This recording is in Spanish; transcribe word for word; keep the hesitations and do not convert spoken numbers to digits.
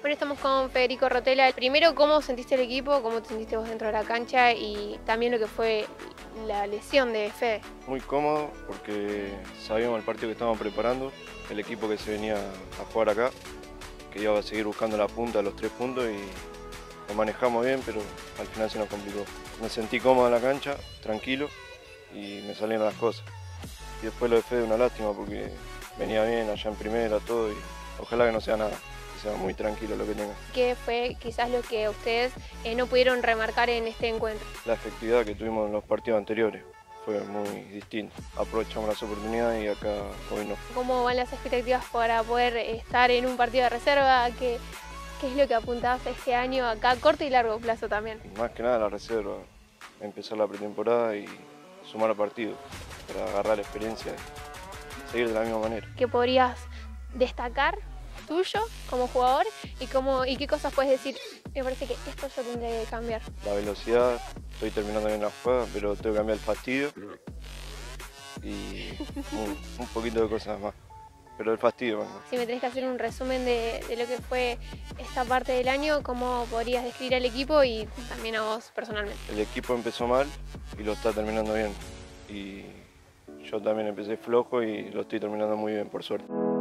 Bueno, estamos con Federico Rotella. Primero, ¿cómo sentiste el equipo? ¿Cómo te sentiste vos dentro de la cancha? Y también lo que fue la lesión de Fede. Muy cómodo porque sabíamos el partido que estábamos preparando, el equipo que se venía a jugar acá, que iba a seguir buscando la punta, los tres puntos y lo manejamos bien, pero al final se nos complicó. Me sentí cómodo en la cancha, tranquilo y me salieron las cosas. Y después lo de Fede una lástima porque venía bien allá en primera, todo y ojalá que no sea nada. Que sea muy tranquilo lo que tenga. ¿Qué fue quizás lo que ustedes eh, no pudieron remarcar en este encuentro? La efectividad que tuvimos en los partidos anteriores fue muy distinta. Aprovechamos las oportunidades y acá hoy no. ¿Cómo van las expectativas para poder estar en un partido de reserva? ¿Qué, qué es lo que apuntabas este año acá a corto y largo plazo también? Más que nada la reserva, empezar la pretemporada y sumar a partidos para agarrar la experiencia y seguir de la misma manera. ¿Qué podrías destacar tuyo como jugador y, cómo, y qué cosas puedes decir? Me parece que esto yo tendría que cambiar. La velocidad, estoy terminando bien la jugada, pero tengo que cambiar el fastidio y un, un poquito de cosas más. Pero el fastidio, bueno. Si me tenés que hacer un resumen de, de lo que fue esta parte del año, ¿cómo podrías describir al equipo y también a vos personalmente? El equipo empezó mal y lo está terminando bien. Y yo también empecé flojo y lo estoy terminando muy bien, por suerte.